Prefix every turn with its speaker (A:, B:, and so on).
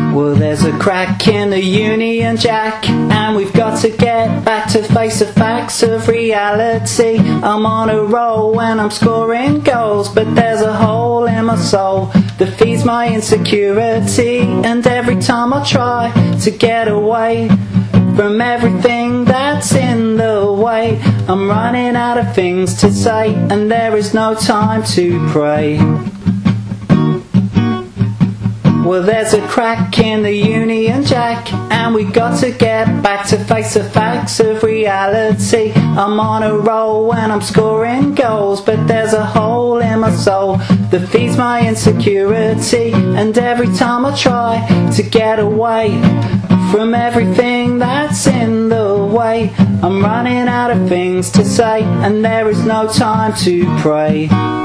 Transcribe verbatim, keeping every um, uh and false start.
A: Well, there's a crack in the Union Jack, and we've got to get back to face the facts of reality. I'm on a roll when I'm scoring goals, but there's a hole in my soul that feeds my insecurity. And every time I try to get away from everything that's in the way, I'm running out of things to say, and there is no time to pray. Well, there's a crack in the Union Jack, and we got to get back to face the facts of reality. I'm on a roll when I'm scoring goals, but there's a hole in my soul that feeds my insecurity. And every time I try to get away from everything that's in the way, I'm running out of things to say, and there is no time to pray.